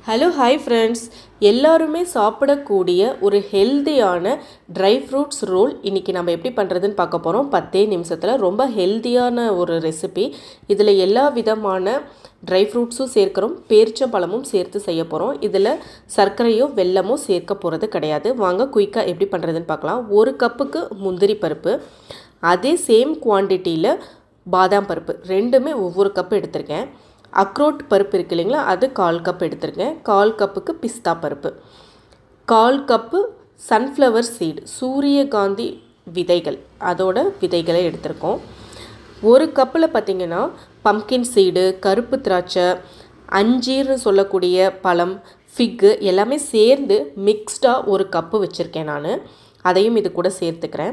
Hello hi friends, எல்லாருமே சாப்பிடக்கூடிய ஒரு ஹெல்தியான ட்ரை ஃப்ரூட்ஸ் ரோல் இன்றைக்கி நம்ம எப்படி பண்ணுறதுன்னு பார்க்க போகிறோம். 10 நிமிஷத்தில் ரொம்ப ஹெல்தியான ஒரு ரெசிபி. இதில் எல்லா விதமான ட்ரை ஃப்ரூட்ஸும் சேர்க்குறோம், பேரிச்சம்பழமும் சேர்த்து செய்ய போகிறோம். இதில் சர்க்கரையோ வெல்லமோ சேர்க்க போகிறது கிடையாது. வாங்க குயிக்காக எப்படி பண்ணுறதுன்னு பார்க்கலாம். 1 கப்புக்கு முந்திரி பருப்பு, அதே சேம் குவான்டிட்டியில் பாதாம் பருப்பு, ரெண்டுமே ஒவ்வொரு கப்பு எடுத்திருக்கேன். அக்ரோட் பருப்பு இருக்கு இல்லைங்களா, அது 1/4 கப் எடுத்திருக்கேன். 1/4 கப்புக்கு பிஸ்தா பருப்பு, 1/4 கப்பு சன்ஃப்ளவர் சீடு, சூரியகாந்தி விதைகள், அதோட விதைகளை எடுத்திருக்கோம். 1 கப்பில் பார்த்திங்கன்னா பம்கின் சீடு, கருப்பு திராட்சை, அஞ்சீர்னு சொல்லக்கூடிய பழம், ஃபிக்கு எல்லாமே சேர்ந்து மிக்ஸ்டாக 1 கப்பு வச்சுருக்கேன் நான். அதையும் இது கூட சேர்த்துக்கிறேன்.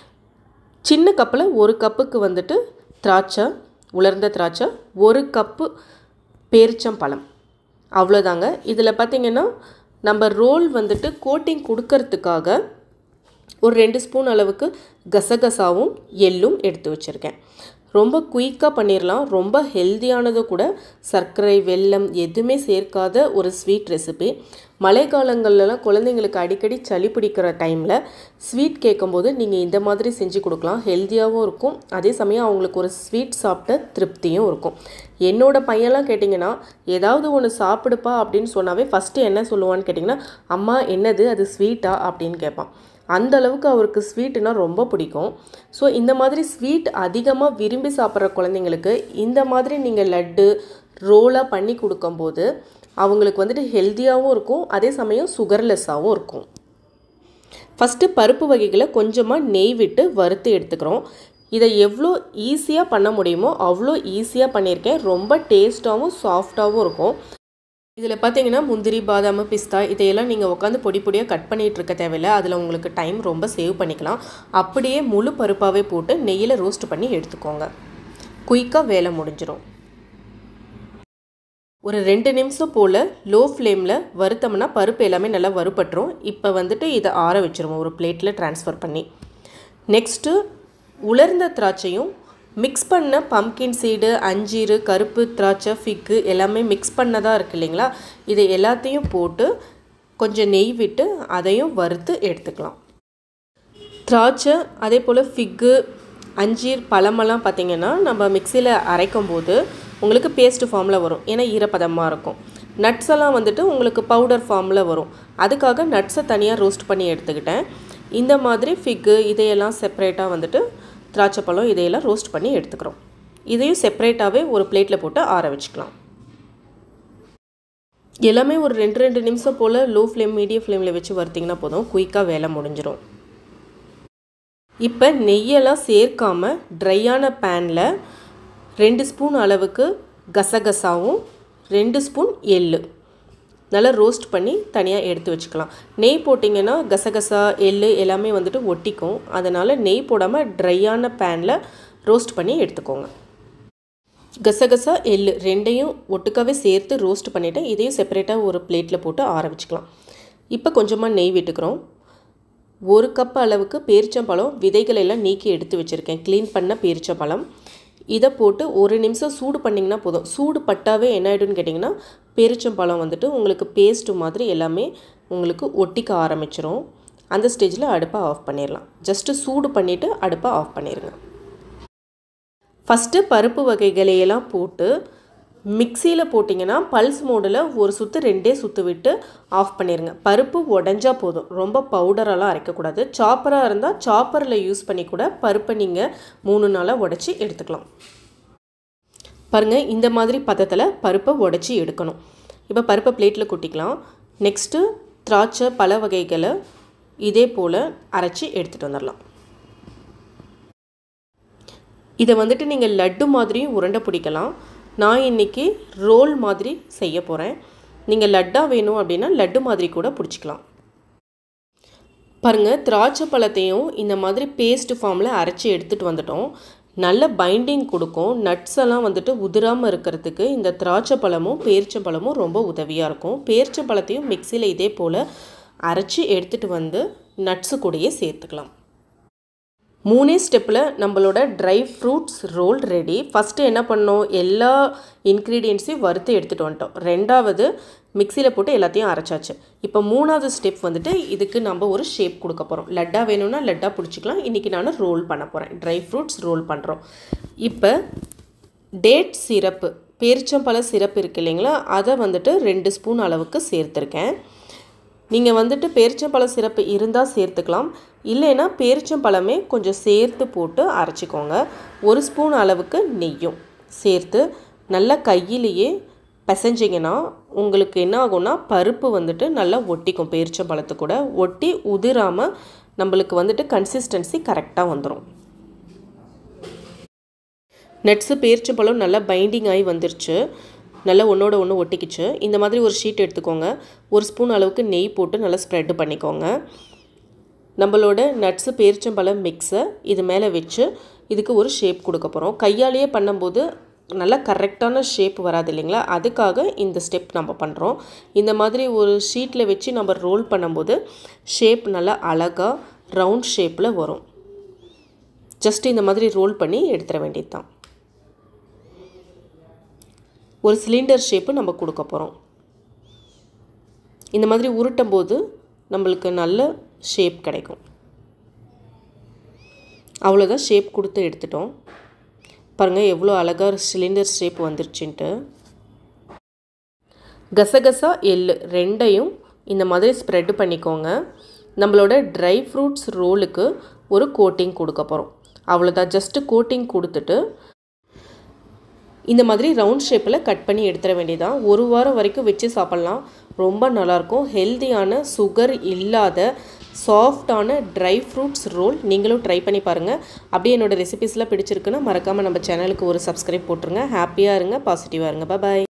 சின்ன கப்பில் 1 கப்புக்கு வந்துட்டு திராட்சை, உலர்ந்த திராட்சை, 1 கப்பு பேரிச்சம்பழம், அவ்வளோதாங்க. இதில் பார்த்திங்கன்னா நம்ம ரோல் வந்துட்டு கோட்டிங் கொடுக்கறதுக்காக ஒரு 2 ஸ்பூன் அளவுக்கு கசகசாவும் எள்ளும் எடுத்து வச்சுருக்கேன். ரொம்ப குயிக்காக பண்ணிடலாம், ரொம்ப ஹெல்தியானது கூட. சர்க்கரை வெல்லம் எதுவுமே சேர்க்காத ஒரு ஸ்வீட் ரெசிபி. மழை காலங்கள்லாம் குழந்தைங்களுக்கு அடிக்கடி சளி பிடிக்கிற டைமில் ஸ்வீட் கேட்கும்போது நீங்கள் இந்த மாதிரி செஞ்சு கொடுக்கலாம். ஹெல்த்தியாகவும் இருக்கும், அதே சமயம் அவங்களுக்கு ஒரு ஸ்வீட் சாப்பிட்ட திருப்தியும் இருக்கும். என்னோடய பையன்லாம் கேட்டிங்கன்னா ஏதாவது ஒன்று சாப்பிடுப்பா அப்படின்னு சொன்னாவே ஃபஸ்ட்டு என்ன சொல்லுவான்னு கேட்டிங்கன்னா, அம்மா என்னது அது ஸ்வீட்டா அப்படின்னு கேட்பான். அந்த அளவுக்கு அவருக்கு ஸ்வீட்டுனா ரொம்ப பிடிக்கும். ஸோ இந்த மாதிரி ஸ்வீட் அதிகமாக விரும்பி சாப்பிட்ற குழந்தைங்களுக்கு இந்த மாதிரி நீங்கள் லட்டு ரோலாக பண்ணி கொடுக்கும்போது அவங்களுக்கு வந்துட்டு ஹெல்த்தியாகவும் இருக்கும், அதே சமயம் சுகர்லெஸ்ஸாகவும் இருக்கும். ஃபஸ்ட்டு பருப்பு வகைகளை கொஞ்சமாக நெய் விட்டு வறுத்து எடுத்துக்கிறோம். இதை எவ்வளோ ஈஸியாக பண்ண முடியுமோ அவ்வளோ ஈஸியாக பண்ணியிருக்கேன். ரொம்ப டேஸ்ட்டாகவும் சாஃப்டாகவும் இருக்கும். இதில் பார்த்தீங்கன்னா முந்திரி, பாதாம், பிஸ்தா இதையெல்லாம் நீங்கள் உட்காந்து பொடி பொடியாக கட் பண்ணிகிட்டு இருக்க தேவையில்லை. அதில் உங்களுக்கு டைம் ரொம்ப சேவ் பண்ணிக்கலாம். அப்படியே முழு பருப்பாகவே போட்டு நெய்யில் ரோஸ்ட் பண்ணி எடுத்துக்கோங்க. குயிக்காக வேலை முடிஞ்சிடும். ஒரு 2 நிமிஷம் போல் லோ ஃப்ளேமில் வறுத்தோம்னா பருப்பு எல்லாமே நல்லா வறுபட்டுரும். இப்போ வந்துட்டு இதை ஆற வச்சுருவோம் ஒரு பிளேட்டில் ட்ரான்ஸ்ஃபர் பண்ணி. நெக்ஸ்ட்டு உலர்ந்த திராட்சையும் மிக்ஸ் பண்ண பம்கின் சீடு, அஞ்சீர், கருப்பு திராட்சை, ஃபிக்கு எல்லாமே மிக்ஸ் பண்ணதாக இருக்குது இல்லைங்களா, இதை எல்லாத்தையும் போட்டு கொஞ்சம் நெய் விட்டு அதையும் வறுத்து எடுத்துக்கலாம். திராட்சை அதே போல் ஃபிக்கு, அஞ்சீர், பழமெல்லாம் பார்த்திங்கன்னா நம்ம மிக்சியில் அரைக்கும் போது உங்களுக்கு பேஸ்ட் ஃபார்மில் வரும், ஏன்னா ஈரப்பதமாக இருக்கும். நட்ஸ் எல்லாம் வந்துட்டு உங்களுக்கு பவுடர் ஃபார்மில் வரும். அதுக்காக நட்ஸை தனியாக ரோஸ்ட் பண்ணி எடுத்துக்கிட்டேன். இந்த மாதிரி ஃபிக்கு இதையெல்லாம் செப்பரேட்டாக வந்துட்டு திராட்சை பழம் இதையெல்லாம் ரோஸ்ட் பண்ணி எடுத்துக்கிறோம். இதையும் செப்பரேட்டாகவே ஒரு பிளேட்டில் போட்டு ஆற வச்சுக்கலாம். எல்லாமே ஒரு 2 நிமிஷம் போல் லோ ஃப்ளேம் மீடியம் ஃப்ளேமில் வச்சு வறுத்திங்கன்னா போதும், குயிக்காக வேலை முடிஞ்சிடும். இப்போ நெய்யெல்லாம் சேர்க்காமல் ட்ரையான பேனில் 2 ஸ்பூன் அளவுக்கு கசகசாவும் 2 ஸ்பூன் எள்ளு நல்லா ரோஸ்ட் பண்ணி தனியாக எடுத்து வச்சுக்கலாம். நெய் போட்டிங்கன்னா கசகசா எள்ளு எல்லாமே வந்துட்டு ஒட்டிக்கும். அதனால் நெய் போடாமல் ட்ரையான பேனில் ரோஸ்ட் பண்ணி எடுத்துக்கோங்க. கசகசா எள்ளு ரெண்டையும் ஒட்டுக்காவே சேர்த்து ரோஸ்ட் பண்ணிவிட்டு இதையும் செப்பரேட்டாக ஒரு பிளேட்டில் போட்டு ஆற வச்சுக்கலாம். இப்போ கொஞ்சமாக நெய் விட்டுக்கிறோம். 1 கப் அளவுக்கு பேரிச்சம்பழம் விதைகள் எல்லாம் நீக்கி எடுத்து வச்சுருக்கேன். க்ளீன் பண்ண பேரிச்சம்பழம் இதை போட்டு 1 நிமிஷம் சூடு பண்ணிங்கன்னா போதும். சூடு பட்டாவே என்ன ஆகிடும்னு கேட்டிங்கன்னா பேரிச்சம்பழம் வந்துட்டு உங்களுக்கு பேஸ்ட்டு மாதிரி எல்லாமே உங்களுக்கு ஒட்டிக்க ஆரம்பிச்சிரும். அந்த ஸ்டேஜில் அடுப்பை ஆஃப் பண்ணிடலாம். ஜஸ்ட்டு சூடு பண்ணிவிட்டு அடுப்பை ஆஃப் பண்ணிடுங்க. ஃபஸ்ட்டு பருப்பு வகைகளையெல்லாம் போட்டு மிக்சியில் போட்டிங்கன்னா பல்ஸ் மோடில் ஒரு சுற்று 2 சுற்று விட்டு ஆஃப் பண்ணிடுங்க. பருப்பு உடஞ்சா போதும், ரொம்ப பவுடரெல்லாம் அரைக்கக்கூடாது. சாப்பராக இருந்தால் சாப்பரில் யூஸ் பண்ணி கூட பருப்பை நீங்கள் 3 நாளாக உடச்சி எடுத்துக்கலாம். பாருங்கள், இந்த மாதிரி பதத்தில் பருப்பை உடச்சி எடுக்கணும். இப்போ பருப்பை பிளேட்டில் கொட்டிக்கலாம். நெக்ஸ்ட்டு திராட்சை பழ வகைகளை இதே போல் அரைச்சி எடுத்துகிட்டு வந்துடலாம். இதை வந்துட்டு நீங்கள் லட்டு மாதிரியும் உருண்டை பிடிக்கலாம். நான் இன்றைக்கி ரோல் மாதிரி செய்ய போகிறேன். நீங்கள் லட்டாக வேணும் அப்படின்னா லட்டு மாதிரி கூட பிடிச்சிக்கலாம். பாருங்கள், திராட்சை பழத்தையும் இந்த மாதிரி பேஸ்ட் ஃபார்மில் அரைச்சி எடுத்துகிட்டு வந்துட்டோம். நல்ல பைண்டிங் கொடுக்கும். நட்ஸ் எல்லாம் வந்துட்டு உதிராமல் இருக்கிறதுக்கு இந்த திராட்சை பழமும் பேரிச்சம்பழமும் ரொம்ப உதவியாக இருக்கும். பேரிச்சம்பழத்தையும் மிக்சியில் இதே போல் அரைச்சி எடுத்துகிட்டு வந்து நட்ஸு கூடயே சேர்த்துக்கலாம். 3 ஸ்டெப்பில் நம்மளோட dry fruits roll ready. First என்ன பண்ணோம், எல்லா இன்க்ரீடியன்ட்ஸையும் வறுத்து எடுத்துகிட்டு வந்துட்டோம். ரெண்டாவது மிக்சியில் போட்டு எல்லாத்தையும் அரைச்சாச்சு. இப்போ 3வது ஸ்டெப் வந்துட்டு இதுக்கு நம்ம ஒரு ஷேப் கொடுக்க போகிறோம். லட்டா வேணும்னா லட்டா பிடிச்சிக்கலாம். இன்றைக்கி நான் ரோல் பண்ண போகிறேன். ட்ரை ஃப்ரூட்ஸ் ரோல் பண்ணுறோம். இப்போ டேட் சிரப்பு, பேரிச்சம்பழ சிரப்பு இருக்குது இல்லைங்களா, அதை வந்துட்டு 2 ஸ்பூன் அளவுக்கு சேர்த்துருக்கேன். நீங்கள் வந்துட்டு பேரிச்சம்பழ சிரப்பு இருந்தால் சேர்த்துக்கலாம். இல்லைன்னா பேரிச்சம்பழமே கொஞ்சம் சேர்த்து போட்டு அரைச்சிக்கோங்க. 1 ஸ்பூன் அளவுக்கு நெய்யும் சேர்த்து நல்லா கையிலேயே பிசைஞ்சிங்கன்னா உங்களுக்கு என்ன ஆகும்னா பருப்பு வந்துட்டு நல்லா ஒட்டிக்கும். பேரிச்சம்பழத்து கூட ஒட்டி உதிராமல் நம்மளுக்கு வந்துட்டு கன்சிஸ்டன்சி கரெக்டாக வந்துடும். நட்ஸு பேரிச்சம்பழம் நல்லா பைண்டிங் ஆகி வந்துருச்சு. நல்லா ஒன்றோட ஒன்று ஒட்டிக்கிச்சு. இந்த மாதிரி ஒரு ஷீட் எடுத்துக்கோங்க. 1 ஸ்பூன் அளவுக்கு நெய் போட்டு நல்லா ஸ்ப்ரெட் பண்ணிக்கோங்க. நம்மளோட நட்ஸு பேரிச்சம்பழம் மிக்ஸை இது மேலே வச்சு இதுக்கு ஒரு ஷேப் கொடுக்க போகிறோம். கையாலேயே பண்ணும்போது நல்லா கரெக்டான ஷேப் வராது இல்லைங்களா, அதுக்காக இந்த ஸ்டெப் நம்ம பண்ணுறோம். இந்த மாதிரி ஒரு ஷீட்டில் வச்சு நம்ம ரோல் பண்ணும்போது ஷேப் நல்லா அழகாக ரவுண்ட் ஷேப்பில் வரும். ஜஸ்ட் இந்த மாதிரி ரோல் பண்ணி எடுத்துட வேண்டியது தான். ஒரு சிலிண்டர் ஷேப்பு நம்ம கொடுக்க போகிறோம். இந்த மாதிரி உருட்டும் போது நம்மளுக்கு நல்ல ஷேப் கிடைக்கும். அவ்வளோதான், ஷேப் கொடுத்து எடுத்துட்டோம். பாருங்கள் எவ்வளோ அழகாக சிலிண்டர் ஷேப் வந்துருச்சுன்ட்டு. கசகசா எள்ளு ரெண்டையும் இந்த மாதிரி ஸ்ப்ரெட் பண்ணிக்கோங்க. நம்மளோட ட்ரை ஃப்ரூட்ஸ் ரோலுக்கு ஒரு கோட்டிங் கொடுக்க போகிறோம். அவ்வளோதான், ஜஸ்ட்டு கோட்டிங் கொடுத்துட்டு இந்த மாதிரி ரவுண்ட் ஷேப்பில் கட் பண்ணி எடுத்துட வேண்டியதான். 1 வாரம் வரைக்கும் வச்சு சாப்பிட்லாம். ரொம்ப நல்லாயிருக்கும். ஹெல்த்தியான சுகர் இல்லாத சாஃப்டான ட்ரை ஃப்ரூட்ஸ் ரோல் நீங்களும் ட்ரை பண்ணி பாருங்கள். அப்படியே என்னோடய ரெசிபீஸ்லாம் பிடிச்சிருக்குன்னா மறக்காமல் நம்ம சேனலுக்கு ஒரு சப்ஸ்கிரைப் போட்டுருங்க. ஹாப்பியாக இருங்க, பாசிட்டிவாக இருங்க. பாய்.